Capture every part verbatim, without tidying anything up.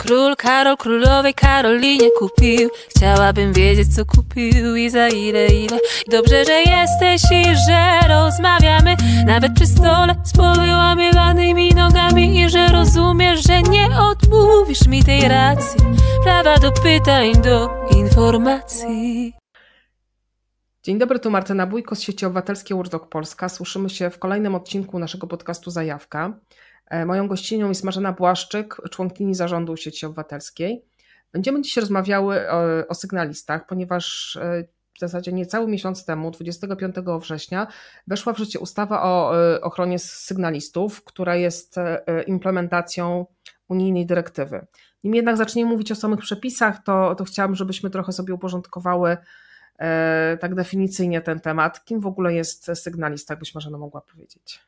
Król Karol królowej Karolinie kupił. Chciałabym wiedzieć, co kupił i za ile, ile. Dobrze, że jesteś i że rozmawiamy, nawet przy stole z powyłamywanymi nogami, i że rozumiesz, że nie odmówisz mi tej racji, prawa do pytań, do informacji. Dzień dobry, tu Martyna Bójko z sieci obywatelskiej Watchdog Polska. Słyszymy się w kolejnym odcinku naszego podcastu Zajawka. Moją gościnią jest Marzena Błaszczyk, członkini zarządu sieci obywatelskiej. Będziemy dziś rozmawiały o, o sygnalistach, ponieważ w zasadzie niecały miesiąc temu, dwudziestego piątego września, weszła w życie ustawa o ochronie sygnalistów, która jest implementacją unijnej dyrektywy. Nim jednak zaczniemy mówić o samych przepisach, to, to chciałam, żebyśmy trochę sobie uporządkowały tak definicyjnie ten temat. Kim w ogóle jest sygnalista, jakbyś Marzena mogła powiedzieć?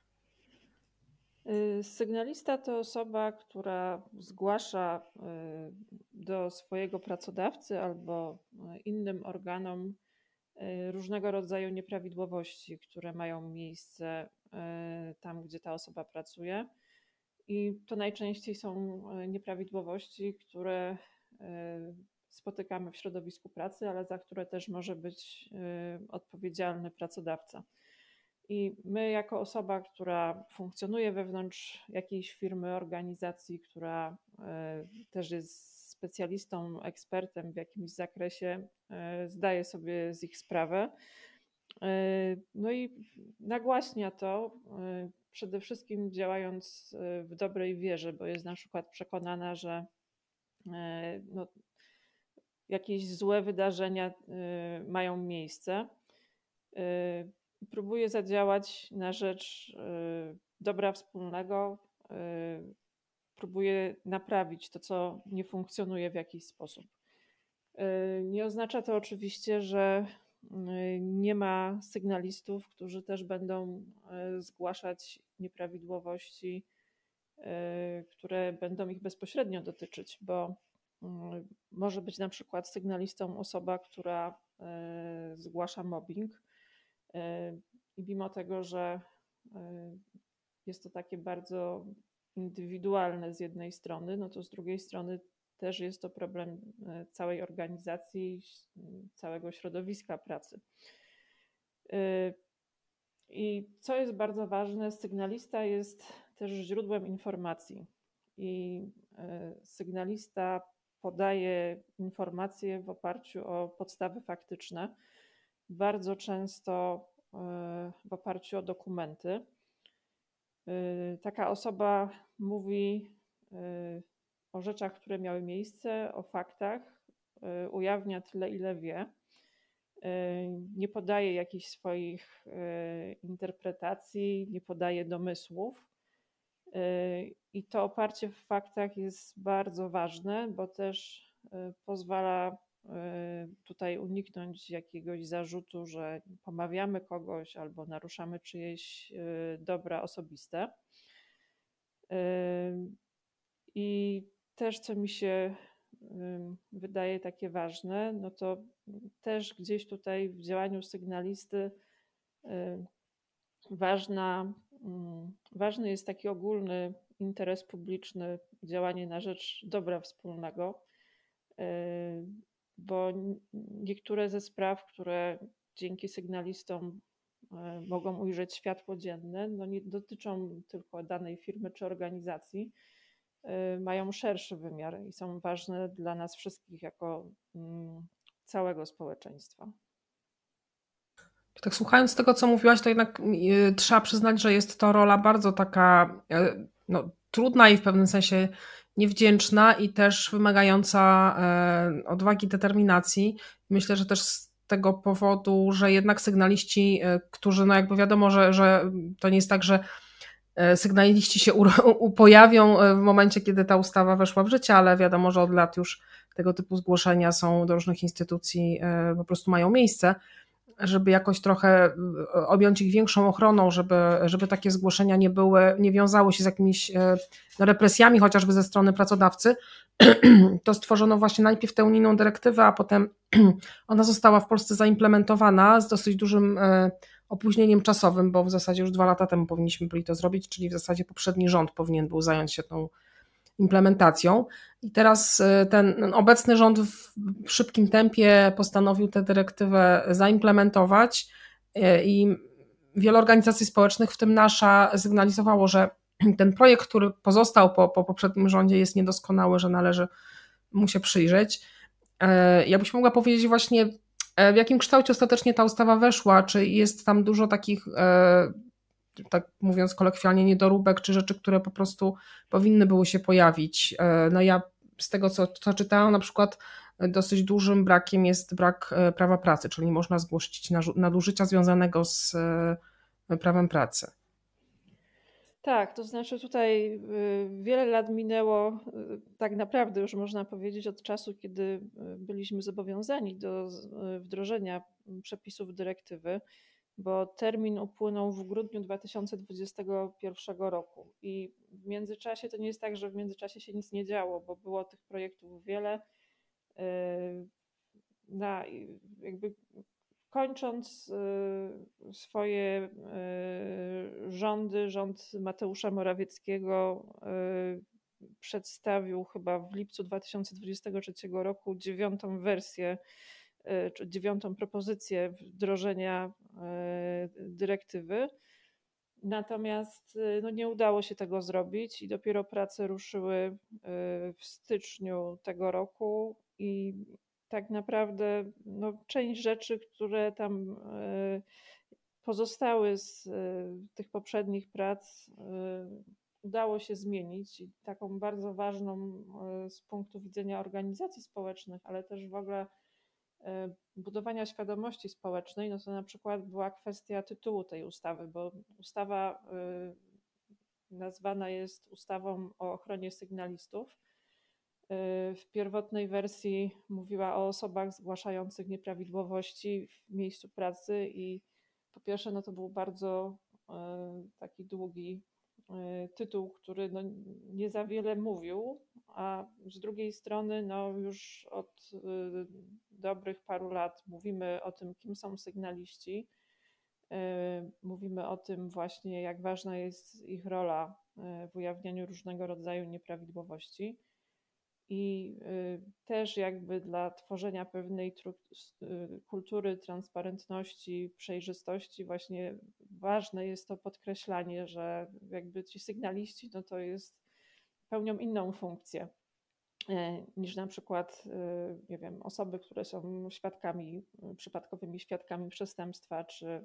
Sygnalista to osoba, która zgłasza do swojego pracodawcy albo innym organom różnego rodzaju nieprawidłowości, które mają miejsce tam, gdzie ta osoba pracuje. I to najczęściej są nieprawidłowości, które spotykamy w środowisku pracy, ale za które też może być odpowiedzialny pracodawca. I my jako osoba, która funkcjonuje wewnątrz jakiejś firmy, organizacji, która też jest specjalistą, ekspertem w jakimś zakresie, zdaje sobie z ich sprawę. No i nagłaśnia to, przede wszystkim działając w dobrej wierze, bo jest na przykład przekonana, że no, jakieś złe wydarzenia mają miejsce. Próbuje zadziałać na rzecz dobra wspólnego, próbuje naprawić to, co nie funkcjonuje w jakiś sposób. Nie oznacza to oczywiście, że nie ma sygnalistów, którzy też będą zgłaszać nieprawidłowości, które będą ich bezpośrednio dotyczyć, bo może być na przykład sygnalistą osoba, która zgłasza mobbing, i mimo tego, że jest to takie bardzo indywidualne z jednej strony, no to z drugiej strony też jest to problem całej organizacji, całego środowiska pracy. I co jest bardzo ważne, sygnalista jest też źródłem informacji i sygnalista podaje informacje w oparciu o podstawy faktyczne, bardzo często w oparciu o dokumenty. Taka osoba mówi o rzeczach, które miały miejsce, o faktach, ujawnia tyle, ile wie. Nie podaje jakichś swoich interpretacji, nie podaje domysłów. I to oparcie w faktach jest bardzo ważne, bo też pozwala tutaj uniknąć jakiegoś zarzutu, że pomawiamy kogoś albo naruszamy czyjeś dobra osobiste. I też, co mi się wydaje takie ważne, no to też gdzieś tutaj w działaniu sygnalisty ważna, ważny jest taki ogólny interes publiczny, działanie na rzecz dobra wspólnego, bo niektóre ze spraw, które dzięki sygnalistom mogą ujrzeć światło dzienne, no nie dotyczą tylko danej firmy czy organizacji, mają szerszy wymiar i są ważne dla nas wszystkich jako całego społeczeństwa. Tak, słuchając tego, co mówiłaś, to jednak y, trzeba przyznać, że jest to rola bardzo taka y, no, trudna i w pewnym sensie niewdzięczna i też wymagająca y, odwagi, determinacji. Myślę, że też z tego powodu, że jednak sygnaliści, y, którzy, no jakby wiadomo, że, że to nie jest tak, że sygnaliści się u, u, pojawią w momencie, kiedy ta ustawa weszła w życie, ale wiadomo, że od lat już tego typu zgłoszenia są do różnych instytucji, y, po prostu mają miejsce, żeby jakoś trochę objąć ich większą ochroną, żeby, żeby takie zgłoszenia nie były, nie wiązały się z jakimiś no, represjami, chociażby ze strony pracodawcy, to stworzono właśnie najpierw tę unijną dyrektywę, a potem ona została w Polsce zaimplementowana z dosyć dużym opóźnieniem czasowym, bo w zasadzie już dwa lata temu powinniśmy byli to zrobić, czyli w zasadzie poprzedni rząd powinien był zająć się tą implementacją. I teraz ten obecny rząd w szybkim tempie postanowił tę dyrektywę zaimplementować i wiele organizacji społecznych, w tym nasza, sygnalizowało, że ten projekt, który pozostał po, po poprzednim rządzie, jest niedoskonały, że należy mu się przyjrzeć. Ja byś mogła powiedzieć właśnie, w jakim kształcie ostatecznie ta ustawa weszła, czy jest tam dużo takich, tak mówiąc kolokwialnie, niedoróbek, czy rzeczy, które po prostu powinny były się pojawić. No ja z tego, co, co czytałam, na przykład dosyć dużym brakiem jest brak prawa pracy, czyli nie można zgłosić nadużycia związanego z prawem pracy. Tak, to znaczy tutaj wiele lat minęło, tak naprawdę już można powiedzieć, od czasu, kiedy byliśmy zobowiązani do wdrożenia przepisów dyrektywy, bo termin upłynął w grudniu dwa tysiące dwudziestego pierwszego roku i w międzyczasie to nie jest tak, że w międzyczasie się nic nie działo, bo było tych projektów wiele. Na, jakby kończąc swoje rządy, rząd Mateusza Morawieckiego przedstawił chyba w lipcu dwa tysiące dwudziestego trzeciego roku dziewiątą wersję, czy dziewiątą propozycję wdrożenia dyrektywy. Natomiast no, nie udało się tego zrobić i dopiero prace ruszyły w styczniu tego roku i tak naprawdę no, część rzeczy, które tam pozostały z tych poprzednich prac, udało się zmienić i taką bardzo ważną z punktu widzenia organizacji społecznych, ale też w ogóle budowania świadomości społecznej, no to na przykład była kwestia tytułu tej ustawy, bo ustawa nazwana jest ustawą o ochronie sygnalistów. W pierwotnej wersji mówiła o osobach zgłaszających nieprawidłowości w miejscu pracy i po pierwsze no to był bardzo taki długi tytuł, który no nie za wiele mówił, a z drugiej strony no już od dobrych paru lat mówimy o tym, kim są sygnaliści. Mówimy o tym właśnie, jak ważna jest ich rola w ujawnianiu różnego rodzaju nieprawidłowości. I też jakby dla tworzenia pewnej kultury transparentności, przejrzystości właśnie ważne jest to podkreślanie, że jakby ci sygnaliści no to jest, pełnią inną funkcję niż na przykład nie wiem, osoby, które są świadkami, przypadkowymi świadkami przestępstwa, czy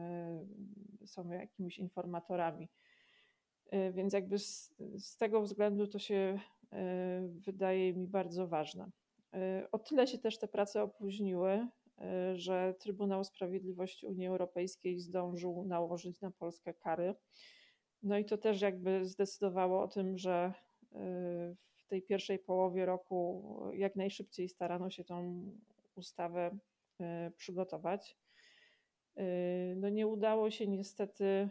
są jakimiś informatorami. Więc jakby z, z tego względu to się wydaje mi bardzo ważne. O tyle się też te prace opóźniły, że Trybunał Sprawiedliwości Unii Europejskiej zdążył nałożyć na Polskę kary. No i to też jakby zdecydowało o tym, że w tej pierwszej połowie roku jak najszybciej starano się tą ustawę przygotować. No nie udało się niestety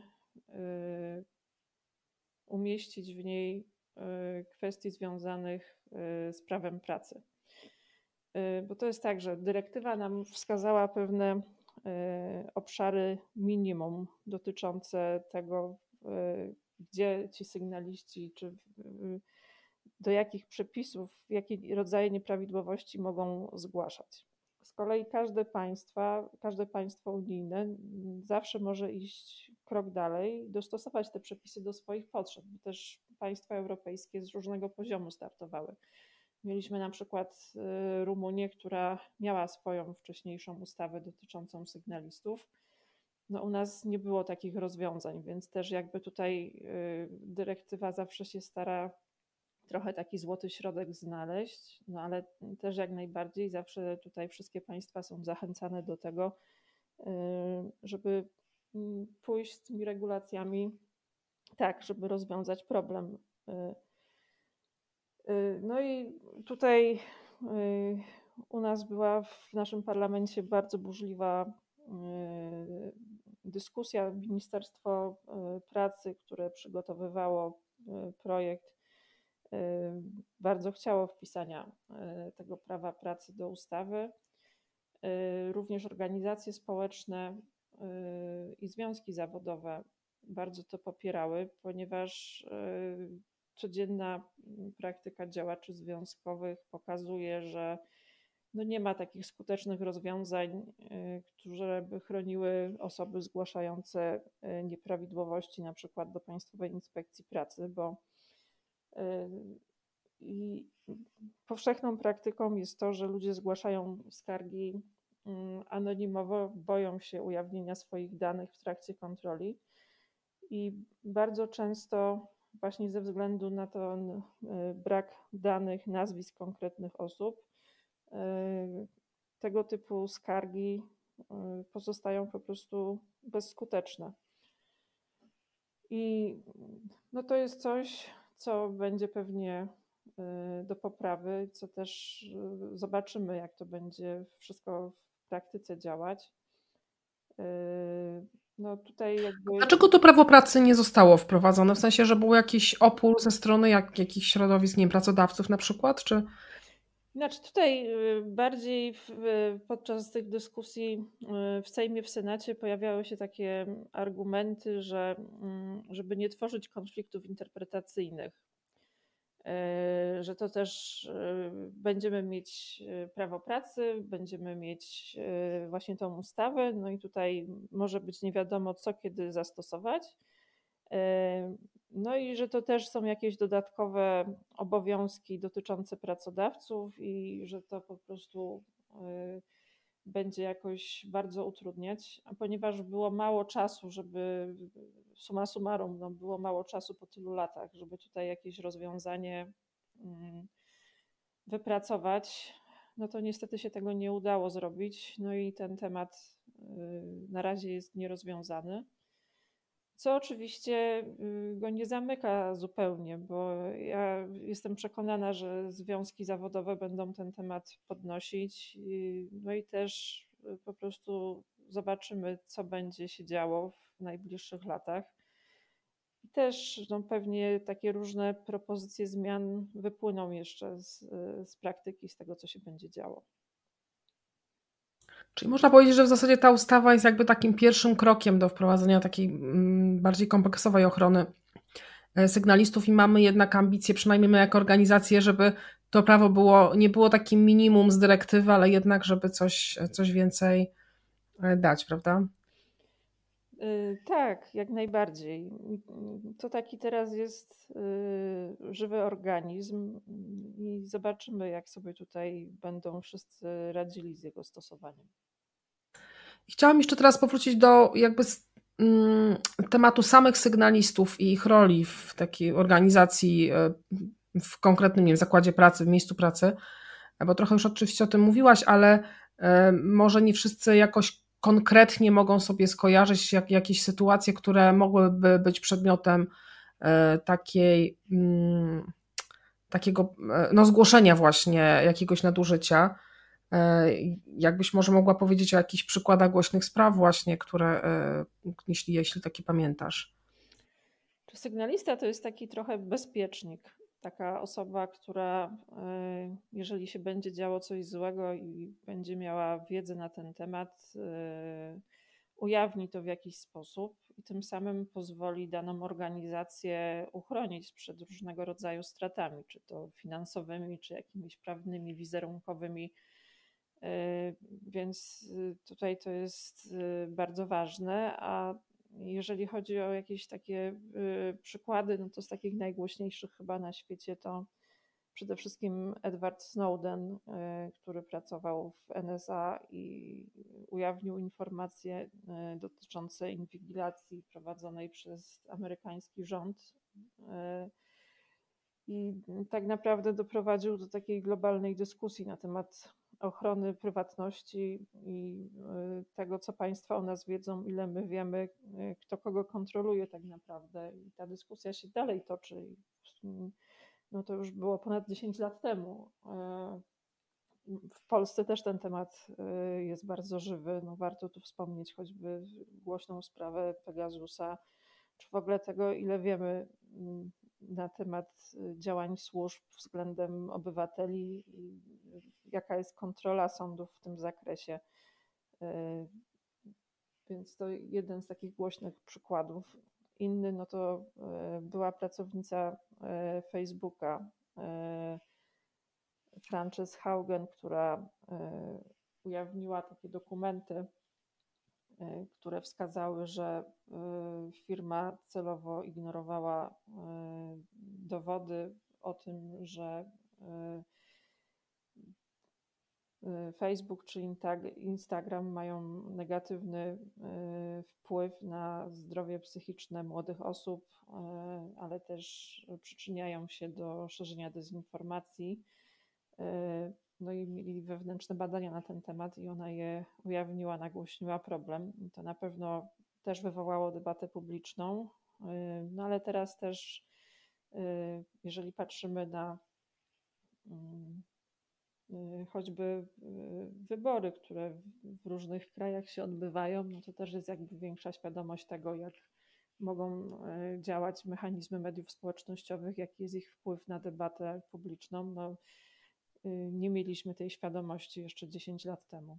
umieścić w niej kwestii związanych z prawem pracy. Bo to jest tak, że dyrektywa nam wskazała pewne obszary minimum dotyczące tego, gdzie ci sygnaliści, czy do jakich przepisów, jakie rodzaje nieprawidłowości mogą zgłaszać. Z kolei każde państwa, każde państwo unijne zawsze może iść krok dalej, dostosować te przepisy do swoich potrzeb, bo też państwa europejskie z różnego poziomu startowały. Mieliśmy na przykład Rumunię, która miała swoją wcześniejszą ustawę dotyczącą sygnalistów. No u nas nie było takich rozwiązań, więc też jakby tutaj dyrektywa zawsze się stara trochę taki złoty środek znaleźć, no ale też jak najbardziej zawsze tutaj wszystkie państwa są zachęcane do tego, żeby pójść z tymi regulacjami tak, żeby rozwiązać problem. No i tutaj u nas była w naszym parlamencie bardzo burzliwa dyskusja. Ministerstwo Pracy, które przygotowywało projekt, bardzo chciało wpisania tego prawa pracy do ustawy. Również organizacje społeczne i związki zawodowe bardzo to popierały, ponieważ codzienna praktyka działaczy związkowych pokazuje, że no nie ma takich skutecznych rozwiązań, które by chroniły osoby zgłaszające nieprawidłowości na przykład do Państwowej Inspekcji Pracy, bo i powszechną praktyką jest to, że ludzie zgłaszają skargi anonimowo, boją się ujawnienia swoich danych w trakcie kontroli i bardzo często właśnie ze względu na ten brak danych, nazwisk konkretnych osób, tego typu skargi pozostają po prostu bezskuteczne. I no to jest coś, co będzie pewnie do poprawy, co też zobaczymy, jak to będzie wszystko w praktyce działać. No tutaj jakby... Dlaczego to prawo pracy nie zostało wprowadzone? W sensie, że był jakiś opór ze strony jak, jakichś środowisk, nie wiem, pracodawców na przykład, czy... Znaczy tutaj bardziej w, podczas tych dyskusji w Sejmie, w Senacie pojawiały się takie argumenty, że żeby nie tworzyć konfliktów interpretacyjnych, że to też będziemy mieć prawo pracy, będziemy mieć właśnie tą ustawę, no i tutaj może być nie wiadomo co, kiedy zastosować. No i że to też są jakieś dodatkowe obowiązki dotyczące pracodawców i że to po prostu będzie jakoś bardzo utrudniać, a ponieważ było mało czasu, żeby summa summarum, no było mało czasu po tylu latach, żeby tutaj jakieś rozwiązanie wypracować, no to niestety się tego nie udało zrobić. No i ten temat na razie jest nierozwiązany. Co oczywiście go nie zamyka zupełnie, bo ja jestem przekonana, że związki zawodowe będą ten temat podnosić. No i też po prostu zobaczymy, co będzie się działo w najbliższych latach. I też no, pewnie takie różne propozycje zmian wypłyną jeszcze z, z praktyki, z tego, co się będzie działo. Czyli można powiedzieć, że w zasadzie ta ustawa jest jakby takim pierwszym krokiem do wprowadzenia takiej bardziej kompleksowej ochrony sygnalistów i mamy jednak ambicje, przynajmniej my jako organizacje, żeby to prawo było, nie było takim minimum z dyrektywy, ale jednak, żeby coś, coś więcej dać, prawda? Tak, jak najbardziej. To taki teraz jest żywy organizm i zobaczymy, jak sobie tutaj będą wszyscy radzili z jego stosowaniem. Chciałam jeszcze teraz powrócić do jakby tematu samych sygnalistów i ich roli w takiej organizacji, w konkretnym, nie wiem, zakładzie pracy, w miejscu pracy, bo trochę już oczywiście o tym mówiłaś, ale może nie wszyscy jakoś konkretnie mogą sobie skojarzyć jak, jakieś sytuacje, które mogłyby być przedmiotem takiej, takiego no, zgłoszenia właśnie jakiegoś nadużycia. Jakbyś może mogła powiedzieć o jakichś przykładach głośnych spraw właśnie, które, jeśli, jeśli takie pamiętasz. Sygnalista to jest taki trochę bezpiecznik, taka osoba, która jeżeli się będzie działo coś złego i będzie miała wiedzę na ten temat, ujawni to w jakiś sposób i tym samym pozwoli daną organizację uchronić przed różnego rodzaju stratami, czy to finansowymi, czy jakimiś prawnymi, wizerunkowymi. Więc tutaj to jest bardzo ważne, a jeżeli chodzi o jakieś takie przykłady, no to z takich najgłośniejszych chyba na świecie to przede wszystkim Edward Snowden, który pracował w N S A i ujawnił informacje dotyczące inwigilacji prowadzonej przez amerykański rząd. I tak naprawdę doprowadził do takiej globalnej dyskusji na temat ochrony prywatności i tego, co państwa o nas wiedzą, ile my wiemy, kto kogo kontroluje tak naprawdę. I ta dyskusja się dalej toczy. No to już było ponad dziesięć lat temu. W Polsce też ten temat jest bardzo żywy. No warto tu wspomnieć choćby głośną sprawę Pegasusa, czy w ogóle tego, ile wiemy na temat działań służb względem obywateli i jaka jest kontrola sądów w tym zakresie. Więc to jeden z takich głośnych przykładów. inny no to była pracownica Facebooka, Frances Haugen, która ujawniła takie dokumenty, które wskazały, że firma celowo ignorowała dowody o tym, że Facebook czy Instagram mają negatywny wpływ na zdrowie psychiczne młodych osób, ale też przyczyniają się do szerzenia dezinformacji. No i mieli wewnętrzne badania na ten temat i ona je ujawniła, nagłośniła problem. I to na pewno też wywołało debatę publiczną, no ale teraz też, jeżeli patrzymy na choćby wybory, które w różnych krajach się odbywają, no to też jest jakby większa świadomość tego, jak mogą działać mechanizmy mediów społecznościowych, jaki jest ich wpływ na debatę publiczną. No, nie mieliśmy tej świadomości jeszcze dziesięć lat temu.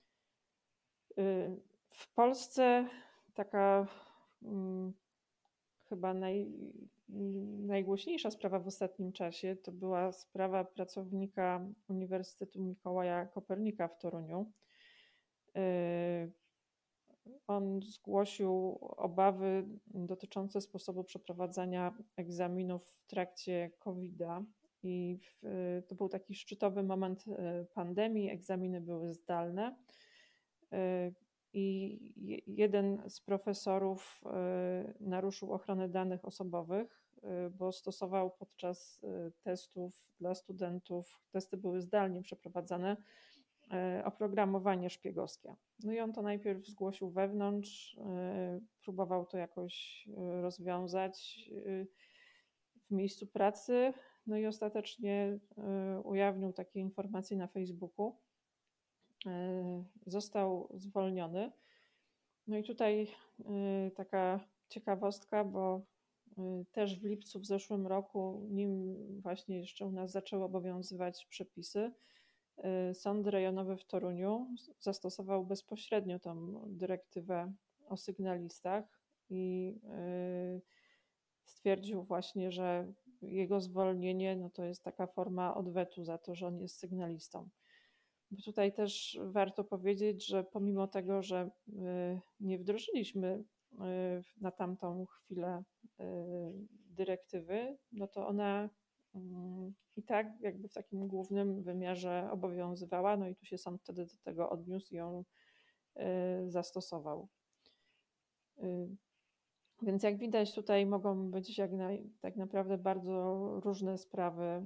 W Polsce taka hmm, chyba naj, najgłośniejsza sprawa w ostatnim czasie to była sprawa pracownika Uniwersytetu Mikołaja Kopernika w Toruniu. On zgłosił obawy dotyczące sposobu przeprowadzania egzaminów w trakcie kowida. I w, to był taki szczytowy moment pandemii, egzaminy były zdalne i jeden z profesorów naruszył ochronę danych osobowych, bo stosował podczas testów dla studentów, testy były zdalnie przeprowadzane, oprogramowanie szpiegowskie. No i on to najpierw zgłosił wewnątrz, próbował to jakoś rozwiązać w miejscu pracy, no i ostatecznie ujawnił takie informacje na Facebooku. Został zwolniony. No i tutaj taka ciekawostka, bo też w lipcu w zeszłym roku, nim właśnie jeszcze u nas zaczęły obowiązywać przepisy, Sąd Rejonowy w Toruniu zastosował bezpośrednio tą dyrektywę o sygnalistach i stwierdził właśnie, że jego zwolnienie no to jest taka forma odwetu za to, że on jest sygnalistą. Bo tutaj też warto powiedzieć, że pomimo tego, że nie wdrożyliśmy na tamtą chwilę dyrektywy, no to ona i tak jakby w takim głównym wymiarze obowiązywała, no i tu się sąd wtedy do tego odniósł i ją zastosował. Więc jak widać, tutaj mogą być jak na, tak naprawdę bardzo różne sprawy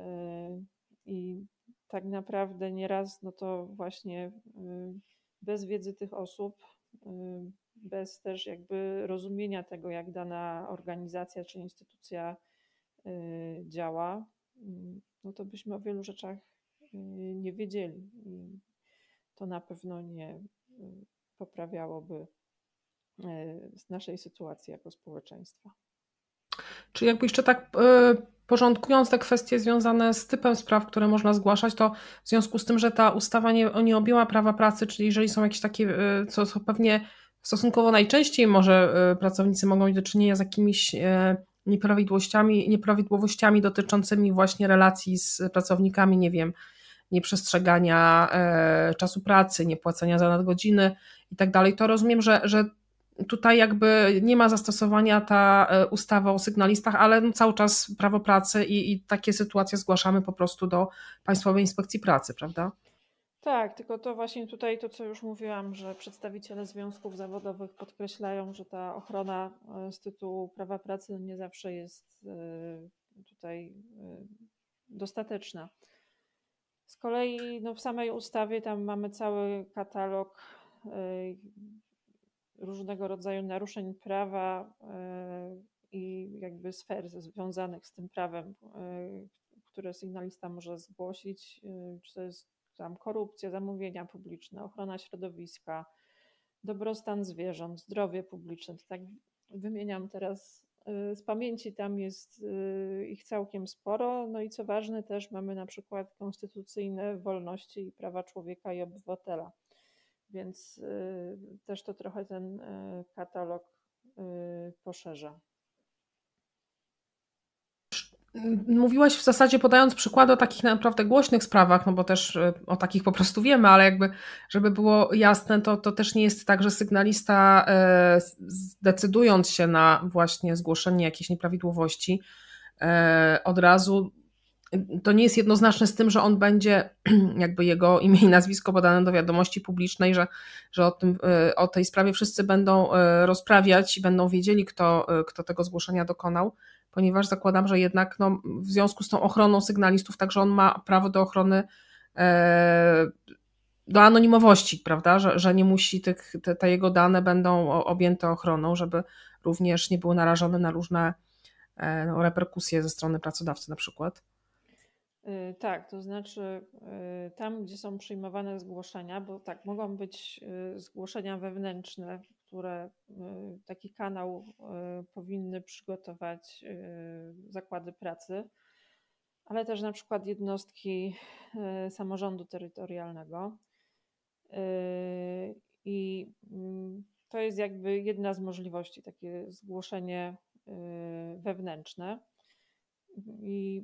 i tak naprawdę nieraz no to właśnie bez wiedzy tych osób, bez też jakby rozumienia tego, jak dana organizacja czy instytucja działa, no to byśmy o wielu rzeczach nie wiedzieli i to na pewno nie poprawiałoby z naszej sytuacji jako społeczeństwa. Czy jakby jeszcze tak y, porządkując te kwestie związane z typem spraw, które można zgłaszać, to w związku z tym, że ta ustawa nie, nie objęła prawa pracy, czyli jeżeli są jakieś takie, y, co, co pewnie stosunkowo najczęściej może y, pracownicy mogą mieć do czynienia z jakimiś y, nieprawidłowościami, nieprawidłowościami dotyczącymi właśnie relacji z pracownikami, nie wiem, nieprzestrzegania y, czasu pracy, niepłacenia za nadgodziny i tak dalej, to rozumiem, że, że tutaj jakby nie ma zastosowania ta ustawa o sygnalistach, ale no cały czas prawo pracy i, i takie sytuacje zgłaszamy po prostu do Państwowej Inspekcji Pracy, prawda? Tak, tylko to właśnie tutaj to, co już mówiłam, że przedstawiciele związków zawodowych podkreślają, że ta ochrona z tytułu prawa pracy nie zawsze jest tutaj dostateczna. Z kolei no, w samej ustawie tam mamy cały katalog różnego rodzaju naruszeń prawa i jakby sfer związanych z tym prawem, które sygnalista może zgłosić, czy to jest tam korupcja, zamówienia publiczne, ochrona środowiska, dobrostan zwierząt, zdrowie publiczne. To tak wymieniam teraz z pamięci, tam jest ich całkiem sporo. No i co ważne, też mamy na przykład konstytucyjne wolności i prawa człowieka i obywatela. Więc też to trochę ten katalog poszerza. Mówiłaś w zasadzie, podając przykłady o takich naprawdę głośnych sprawach, no bo też o takich po prostu wiemy, ale jakby, żeby było jasne, to, to też nie jest tak, że sygnalista zdecydując się na właśnie zgłoszenie jakiejś nieprawidłowości od razu, to nie jest jednoznaczne z tym, że on będzie, jakby jego imię i nazwisko podane do wiadomości publicznej, że, że o, tym, o tej sprawie wszyscy będą rozprawiać i będą wiedzieli, kto, kto tego zgłoszenia dokonał, ponieważ zakładam, że jednak no, w związku z tą ochroną sygnalistów, także on ma prawo do ochrony, do anonimowości, prawda, że, że nie musi, tych, te, te jego dane będą objęte ochroną, żeby również nie były narażone na różne no, reperkusje ze strony pracodawcy na przykład. Tak, to znaczy tam, gdzie są przyjmowane zgłoszenia, bo tak, mogą być zgłoszenia wewnętrzne, które taki kanał powinny przygotować zakłady pracy, ale też na przykład jednostki samorządu terytorialnego. I to jest jakby jedna z możliwości, takie zgłoszenie wewnętrzne. I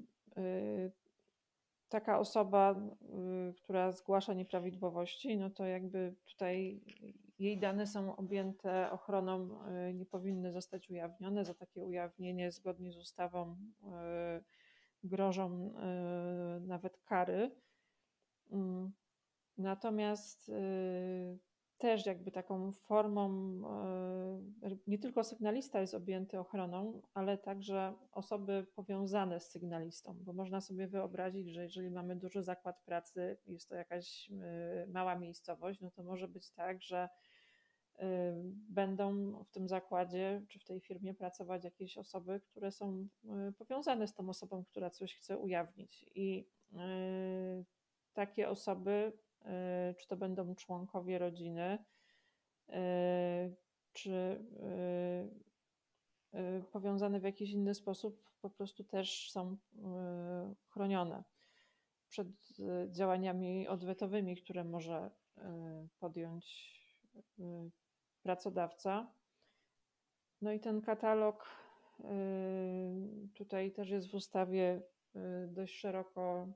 taka osoba, która zgłasza nieprawidłowości, no to jakby tutaj jej dane są objęte ochroną, nie powinny zostać ujawnione. Za takie ujawnienie zgodnie z ustawą grożą nawet kary. Natomiast też jakby taką formą, nie tylko sygnalista jest objęty ochroną, ale także osoby powiązane z sygnalistą, bo można sobie wyobrazić, że jeżeli mamy duży zakład pracy, jest to jakaś mała miejscowość, no to może być tak, że będą w tym zakładzie czy w tej firmie pracować jakieś osoby, które są powiązane z tą osobą, która coś chce ujawnić. I takie osoby, czy to będą członkowie rodziny, czy powiązane w jakiś inny sposób, po prostu też są chronione przed działaniami odwetowymi, które może podjąć pracodawca. No i ten katalog tutaj też jest w ustawie dość szeroko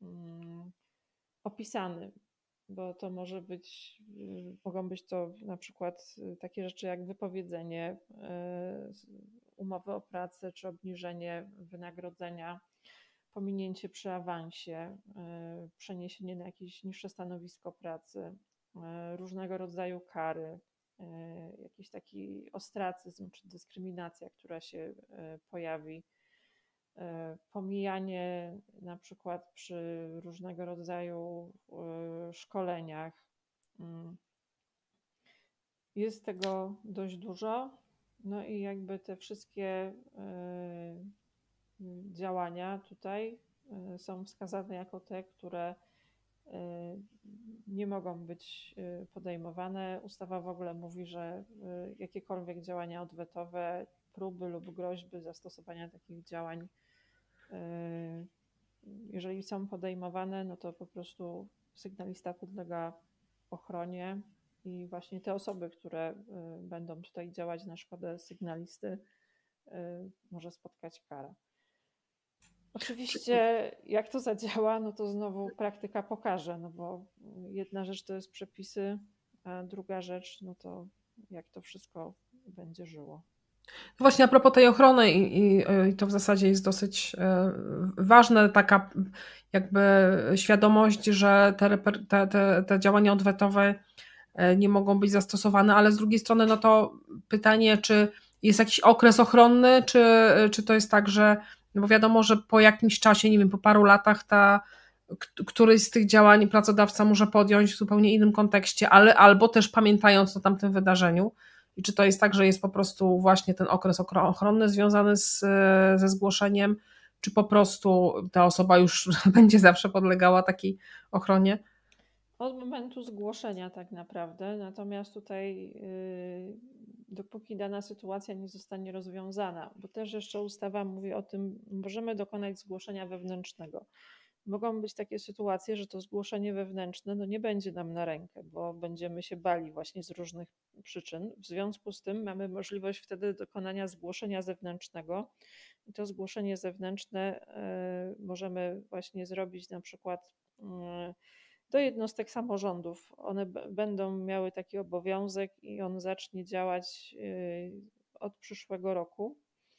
opisany, bo to może być, mogą być to na przykład takie rzeczy jak wypowiedzenie umowy o pracę, czy obniżenie wynagrodzenia, pominięcie przy awansie, przeniesienie na jakieś niższe stanowisko pracy, różnego rodzaju kary, jakiś taki ostracyzm czy dyskryminacja, która się pojawi, pomijanie na przykład przy różnego rodzaju szkoleniach. Jest tego dość dużo. No i jakby te wszystkie działania tutaj są wskazane jako te, które nie mogą być podejmowane. Ustawa w ogóle mówi, że jakiekolwiek działania odwetowe, próby lub groźby zastosowania takich działań, jeżeli są podejmowane, no to po prostu sygnalista podlega ochronie i właśnie te osoby, które będą tutaj działać na szkodę sygnalisty, może spotkać karę. Oczywiście jak to zadziała, no to znowu praktyka pokaże, no bo jedna rzecz to jest przepisy, a druga rzecz, no to jak to wszystko będzie żyło. Właśnie a propos tej ochrony i, i, i to w zasadzie jest dosyć ważne, taka jakby świadomość, że te, te, te, te działania odwetowe nie mogą być zastosowane, ale z drugiej strony no to pytanie, czy jest jakiś okres ochronny, czy, czy to jest tak, że no bo wiadomo, że po jakimś czasie, nie wiem, po paru latach ta, któryś z tych działań pracodawca może podjąć w zupełnie innym kontekście, ale albo też pamiętając o tamtym wydarzeniu. I czy to jest tak, że jest po prostu właśnie ten okres ochronny związany z, ze zgłoszeniem, czy po prostu ta osoba już będzie zawsze podlegała takiej ochronie? Od momentu zgłoszenia tak naprawdę, natomiast tutaj yy, dopóki dana sytuacja nie zostanie rozwiązana, bo też jeszcze ustawa mówi o tym, możemy dokonać zgłoszenia wewnętrznego. mogą być takie sytuacje, że to zgłoszenie wewnętrzne no nie będzie nam na rękę, bo będziemy się bali właśnie z różnych przyczyn. W związku z tym mamy możliwość wtedy dokonania zgłoszenia zewnętrznego. I to zgłoszenie zewnętrzne możemy właśnie zrobić na przykład do jednostek samorządów. One będą miały taki obowiązek i on zacznie działać od przyszłego roku.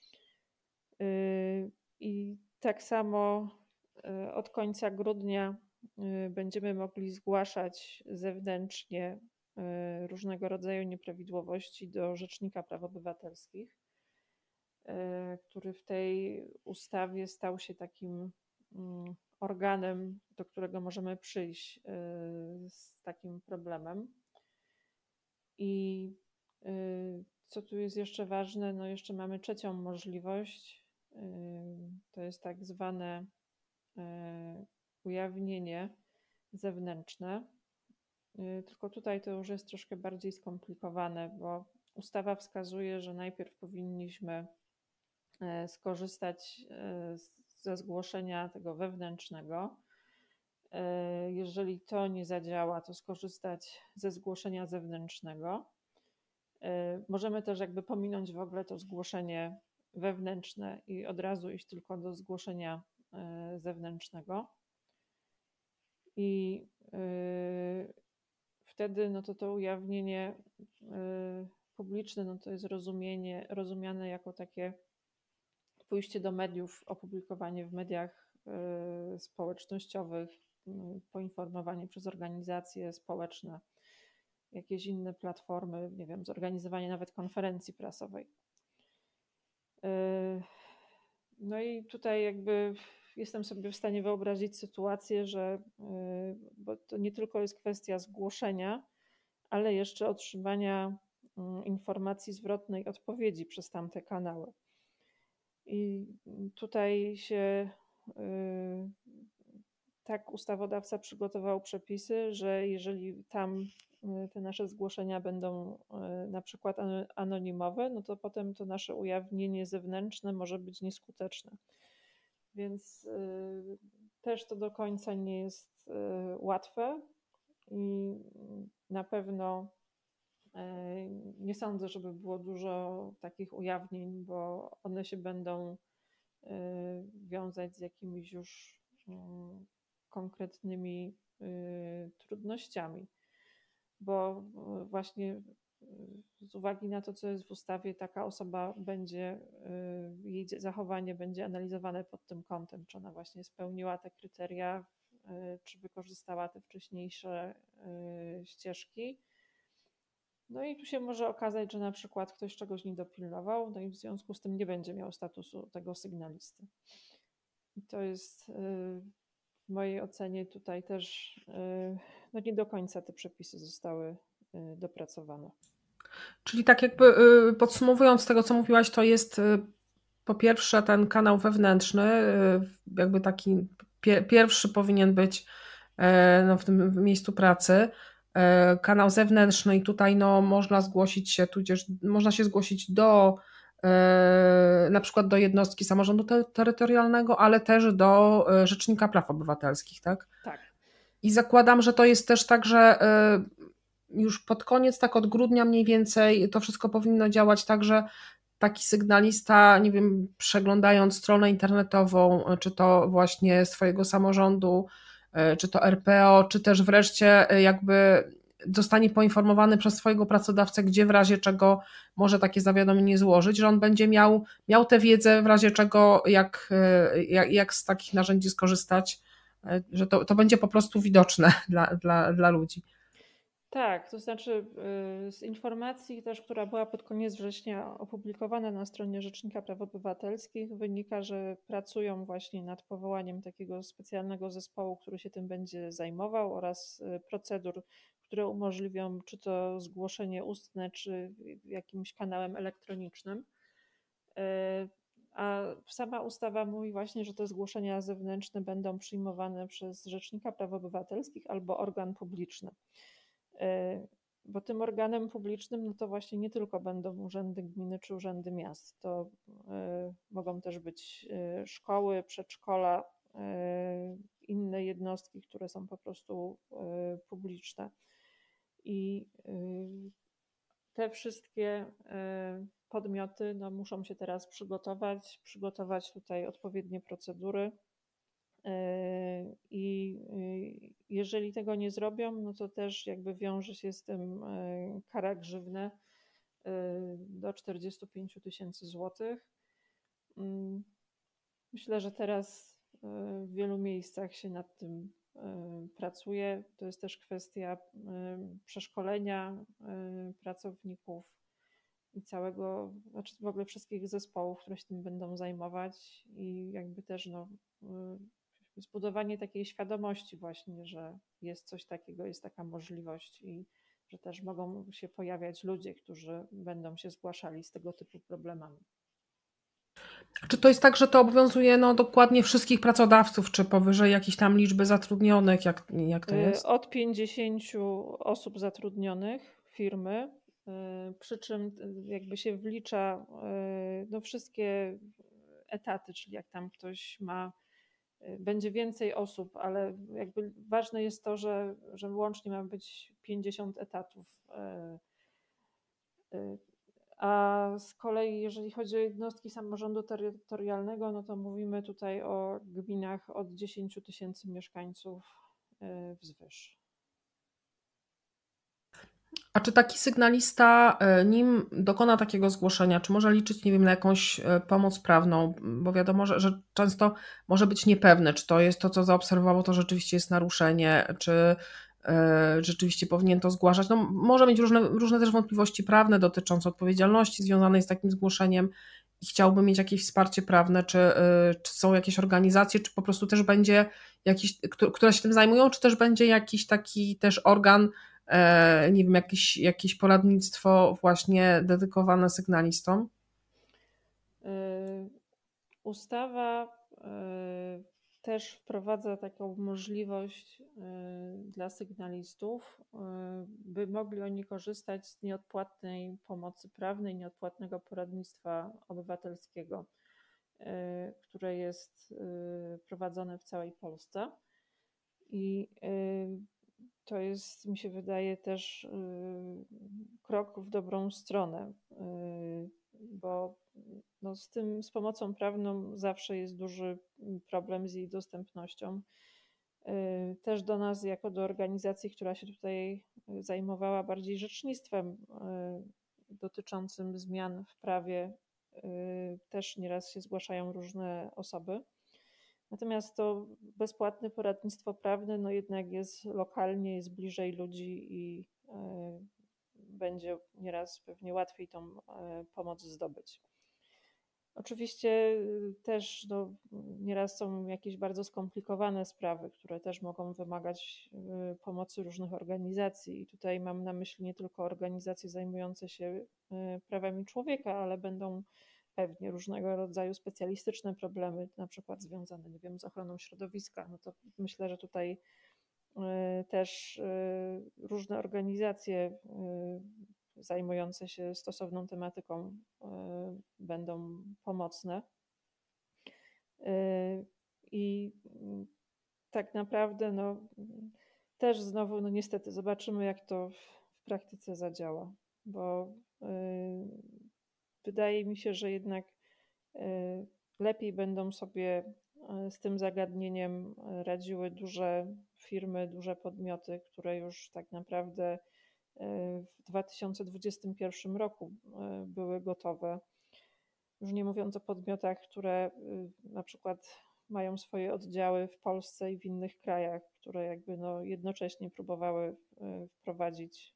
I tak samo od końca grudnia będziemy mogli zgłaszać zewnętrznie różnego rodzaju nieprawidłowości do Rzecznika Praw Obywatelskich, który w tej ustawie stał się takim organem, do którego możemy przyjść z takim problemem. I co tu jest jeszcze ważne, no jeszcze mamy trzecią możliwość, to jest tak zwane ujawnienie zewnętrzne. Tylko tutaj to już jest troszkę bardziej skomplikowane, bo ustawa wskazuje, że najpierw powinniśmy skorzystać ze zgłoszenia tego wewnętrznego. Jeżeli to nie zadziała, to skorzystać ze zgłoszenia zewnętrznego. Możemy też jakby pominąć w ogóle to zgłoszenie wewnętrzne i od razu iść tylko do zgłoszenia zewnętrznego. I wtedy no to to ujawnienie publiczne no to jest rozumienie, rozumiane jako takie pójście do mediów, opublikowanie w mediach społecznościowych, poinformowanie przez organizacje społeczne, jakieś inne platformy, nie wiem, zorganizowanie nawet konferencji prasowej. No i tutaj jakby jestem sobie w stanie wyobrazić sytuację, że bo to nie tylko jest kwestia zgłoszenia, ale jeszcze otrzymania informacji zwrotnej odpowiedzi przez tamte kanały. I tutaj się tak ustawodawca przygotował przepisy, że jeżeli tam te nasze zgłoszenia będą na przykład anonimowe, no to potem to nasze ujawnienie zewnętrzne może być nieskuteczne. Więc też to do końca nie jest łatwe i na pewno nie sądzę, żeby było dużo takich ujawnień, bo one się będą wiązać z jakimiś już konkretnymi trudnościami, bo właśnie z uwagi na to, co jest w ustawie, taka osoba będzie, jej zachowanie będzie analizowane pod tym kątem, czy ona właśnie spełniła te kryteria, czy wykorzystała te wcześniejsze ścieżki. No i tu się może okazać, że na przykład ktoś czegoś nie dopilnował, no i w związku z tym nie będzie miał statusu tego sygnalisty. I to jest w mojej ocenie tutaj też no nie do końca te przepisy zostały dopracowane. Czyli tak jakby podsumowując tego, co mówiłaś, to jest po pierwsze ten kanał wewnętrzny, jakby taki pierwszy powinien być no, w tym miejscu pracy. Kanał zewnętrzny i tutaj no, można zgłosić się, tudzież można się zgłosić do na przykład do jednostki samorządu te- terytorialnego, ale też do Rzecznika Praw Obywatelskich, tak? Tak. I zakładam, że to jest też tak, że już pod koniec, tak od grudnia mniej więcej, to wszystko powinno działać tak, że taki sygnalista, nie wiem, przeglądając stronę internetową, czy to właśnie swojego samorządu, czy to R P O, czy też wreszcie jakby zostanie poinformowany przez swojego pracodawcę, gdzie w razie czego może takie zawiadomienie złożyć, że on będzie miał, miał tę wiedzę w razie czego, jak, jak, jak z takich narzędzi skorzystać, że to, to będzie po prostu widoczne dla, dla, dla ludzi. Tak, to znaczy z informacji też, która była pod koniec września opublikowana na stronie Rzecznika Praw Obywatelskich, wynika, że pracują właśnie nad powołaniem takiego specjalnego zespołu, który się tym będzie zajmował, oraz procedur, które umożliwią czy to zgłoszenie ustne, czy jakimś kanałem elektronicznym. A sama ustawa mówi właśnie, że te zgłoszenia zewnętrzne będą przyjmowane przez Rzecznika Praw Obywatelskich albo organ publiczny. Bo tym organem publicznym no to właśnie nie tylko będą urzędy gminy czy urzędy miast, to mogą też być szkoły, przedszkola, inne jednostki, które są po prostu publiczne. I te wszystkie podmioty no, muszą się teraz przygotować, przygotować tutaj odpowiednie procedury. I jeżeli tego nie zrobią, no to też jakby wiąże się z tym kara grzywny do czterdziestu pięciu tysięcy złotych. Myślę, że teraz w wielu miejscach się nad tym pracuje. To jest też kwestia przeszkolenia pracowników i całego, znaczy w ogóle wszystkich zespołów, które się tym będą zajmować i jakby też no, zbudowanie takiej świadomości właśnie, że jest coś takiego, jest taka możliwość i że też mogą się pojawiać ludzie, którzy będą się zgłaszali z tego typu problemami. Czy to jest tak, że to obowiązuje no, dokładnie wszystkich pracodawców, czy powyżej jakiejś tam liczby zatrudnionych? Jak, jak to jest? Od pięćdziesięciu osób zatrudnionych firmy, przy czym jakby się wlicza no, wszystkie etaty, czyli jak tam ktoś ma, będzie więcej osób, ale jakby ważne jest to, że, że łącznie ma być pięćdziesiąt etatów. A z kolei jeżeli chodzi o jednostki samorządu terytorialnego, no to mówimy tutaj o gminach od dziesięciu tysięcy mieszkańców wzwyż. A czy taki sygnalista, nim dokona takiego zgłoszenia, czy może liczyć, nie wiem, na jakąś pomoc prawną? Bo wiadomo, że, że często może być niepewne, czy to jest to, co zaobserwowało, to rzeczywiście jest naruszenie, czy rzeczywiście powinien to zgłaszać. No, może mieć różne, różne też wątpliwości prawne dotyczące odpowiedzialności związanej z takim zgłoszeniem i chciałby mieć jakieś wsparcie prawne, czy, czy są jakieś organizacje, czy po prostu też będzie jakiś, które się tym zajmują, czy też będzie jakiś taki też organ, nie wiem, jakieś, jakieś poradnictwo właśnie dedykowane sygnalistom? Ustawa też wprowadza taką możliwość dla sygnalistów, by mogli oni korzystać z nieodpłatnej pomocy prawnej, nieodpłatnego poradnictwa obywatelskiego, które jest prowadzone w całej Polsce. I to jest, mi się wydaje, też krok w dobrą stronę, bo no z tym, z pomocą prawną zawsze jest duży problem z jej dostępnością. Też do nas, jako do organizacji, która się tutaj zajmowała bardziej rzecznictwem dotyczącym zmian w prawie, też nieraz się zgłaszają różne osoby. Natomiast to bezpłatne poradnictwo prawne no jednak jest lokalnie, jest bliżej ludzi i będzie nieraz pewnie łatwiej tą pomoc zdobyć. Oczywiście też no, nieraz są jakieś bardzo skomplikowane sprawy, które też mogą wymagać pomocy różnych organizacji. I tutaj mam na myśli nie tylko organizacje zajmujące się prawami człowieka, ale będą pewnie różnego rodzaju specjalistyczne problemy, na przykład związane, nie wiem, z ochroną środowiska. No to myślę, że tutaj też różne organizacje zajmujące się stosowną tematyką będą pomocne. I tak naprawdę no, też znowu, no niestety zobaczymy, jak to w praktyce zadziała, bo wydaje mi się, że jednak lepiej będą sobie z tym zagadnieniem radziły duże firmy, duże podmioty, które już tak naprawdę w dwa tysiące dwudziestym pierwszym roku były gotowe. Już nie mówiąc o podmiotach, które na przykład mają swoje oddziały w Polsce i w innych krajach, które jakby no jednocześnie próbowały wprowadzić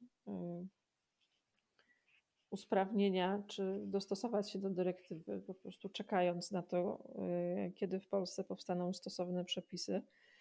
usprawnienia czy dostosować się do dyrektywy, po prostu czekając na to, kiedy w Polsce powstaną stosowne przepisy.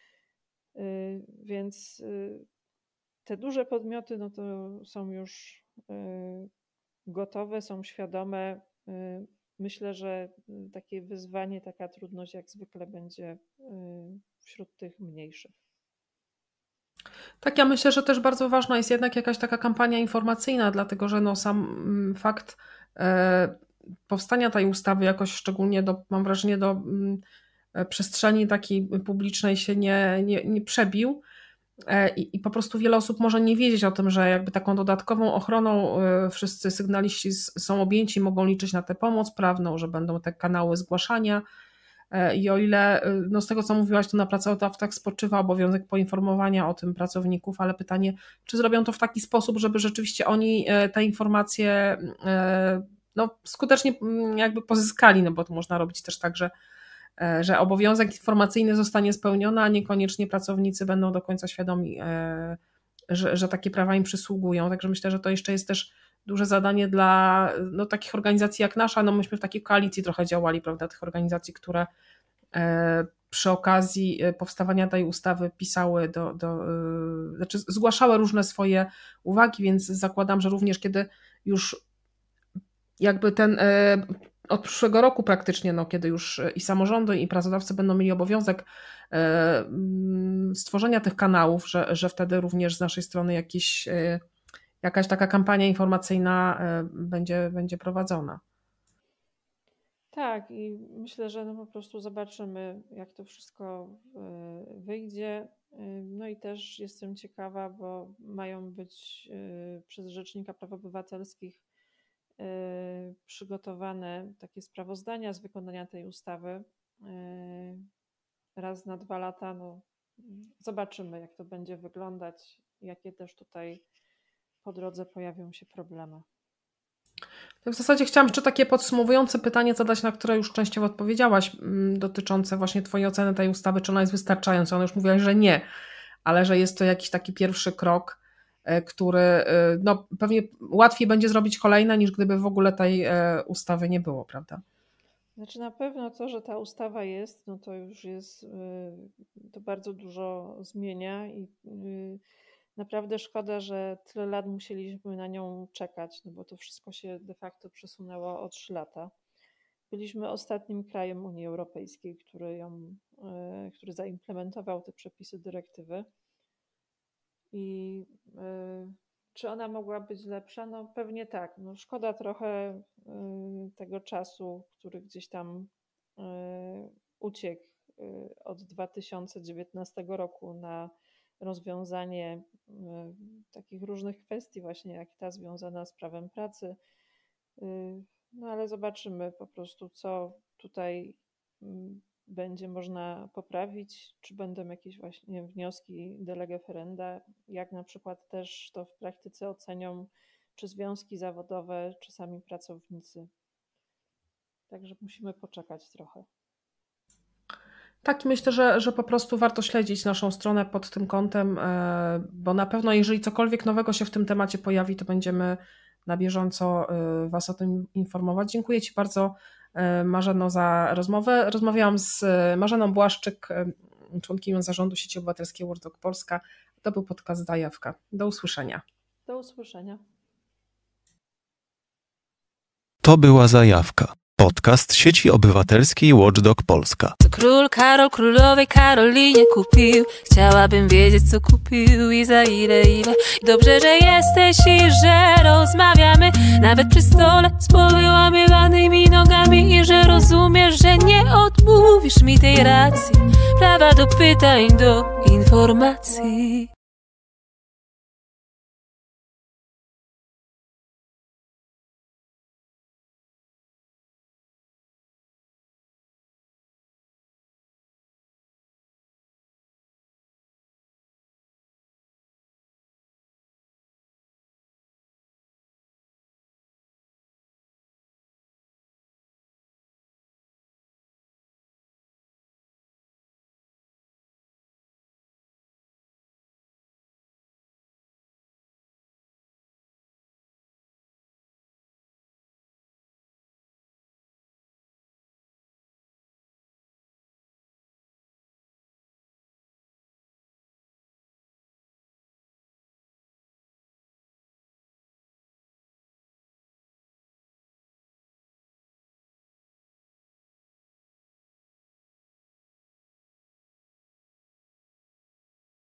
Więc te duże podmioty no to są już gotowe, są świadome. Myślę, że takie wyzwanie, taka trudność jak zwykle będzie wśród tych mniejszych. Tak, ja myślę, że też bardzo ważna jest jednak jakaś taka kampania informacyjna, dlatego że no sam fakt e, powstania tej ustawy jakoś szczególnie do, mam wrażenie, do przestrzeni takiej publicznej się nie, nie, nie przebił. I, I po prostu wiele osób może nie wiedzieć o tym, że jakby taką dodatkową ochroną wszyscy sygnaliści są objęci, mogą liczyć na tę pomoc prawną, że będą te kanały zgłaszania. I o ile, no z tego co mówiłaś, to na pracodawcach spoczywa obowiązek poinformowania o tym pracowników, ale pytanie, czy zrobią to w taki sposób, żeby rzeczywiście oni te informacje no, skutecznie jakby pozyskali, no bo to można robić też tak, że że obowiązek informacyjny zostanie spełniony, a niekoniecznie pracownicy będą do końca świadomi, że, że takie prawa im przysługują. Także myślę, że to jeszcze jest też duże zadanie dla no, takich organizacji jak nasza. No myśmy w takiej koalicji trochę działali, prawda, tych organizacji, które przy okazji powstawania tej ustawy pisały, do, do, znaczy zgłaszały różne swoje uwagi, więc zakładam, że również kiedy już jakby ten od przyszłego roku praktycznie, no, kiedy już i samorządy, i pracodawcy będą mieli obowiązek stworzenia tych kanałów, że, że wtedy również z naszej strony jakieś, jakaś taka kampania informacyjna będzie, będzie prowadzona. Tak, i myślę, że no po prostu zobaczymy, jak to wszystko wyjdzie. No i też jestem ciekawa, bo mają być przez Rzecznika Praw Obywatelskich przygotowane takie sprawozdania z wykonania tej ustawy raz na dwa lata. No, zobaczymy, jak to będzie wyglądać, jakie też tutaj po drodze pojawią się problemy. W zasadzie chciałam jeszcze takie podsumowujące pytanie zadać, na które już częściowo odpowiedziałaś, dotyczące właśnie twojej oceny tej ustawy, czy ona jest wystarczająca. Ona już mówiłaś, że nie, ale że jest to jakiś taki pierwszy krok, który no, pewnie łatwiej będzie zrobić kolejne, niż gdyby w ogóle tej ustawy nie było, prawda? Znaczy na pewno to, że ta ustawa jest, no to już jest, to bardzo dużo zmienia i naprawdę szkoda, że tyle lat musieliśmy na nią czekać, no bo to wszystko się de facto przesunęło o trzy lata. Byliśmy ostatnim krajem Unii Europejskiej, który ją, który zaimplementował te przepisy dyrektywy. I y, czy ona mogła być lepsza? No pewnie tak. No, szkoda trochę y, tego czasu, który gdzieś tam y, uciekł y, od dwa tysiące dziewiętnastego roku na rozwiązanie y, takich różnych kwestii, właśnie jak ta związana z prawem pracy. Y, no ale zobaczymy po prostu, co tutaj y, będzie można poprawić, czy będą jakieś właśnie wnioski de lege ferenda, jak na przykład też to w praktyce ocenią czy związki zawodowe, czy sami pracownicy. Także musimy poczekać trochę. Tak, myślę, że, że po prostu warto śledzić naszą stronę pod tym kątem, bo na pewno jeżeli cokolwiek nowego się w tym temacie pojawi, to będziemy na bieżąco Was o tym informować. Dziękuję Ci bardzo, Marzeno, za rozmowę. Rozmawiałam z Marzeną Błaszczyk, członkinią zarządu Sieci Obywatelskiej Watchdog Polska. To był podcast Zajawka. Do usłyszenia. Do usłyszenia. To była Zajawka. Podcast Sieci Obywatelskiej Watchdog Polska. Co król Karol królowej Karolinie kupił? Chciałabym wiedzieć, co kupił i za ile, ile. Dobrze, że jesteś i że rozmawiamy, nawet przy stole z powyłamywanymi nogami, i że rozumiesz, że nie odmówisz mi tej racji, prawa do pytań, do informacji.